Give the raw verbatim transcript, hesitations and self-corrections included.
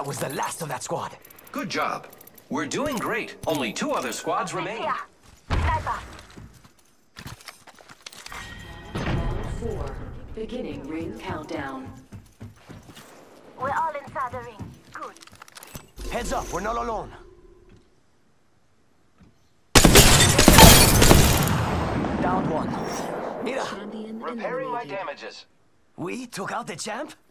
That was the last of that squad. Good job. We're doing great. Only two other squads remain. Here. Sniper. Four. Beginning ring countdown. We're all inside the ring. Good. Heads up, we're not alone. Down one. Mira, Repairing my damages. we took out the champ?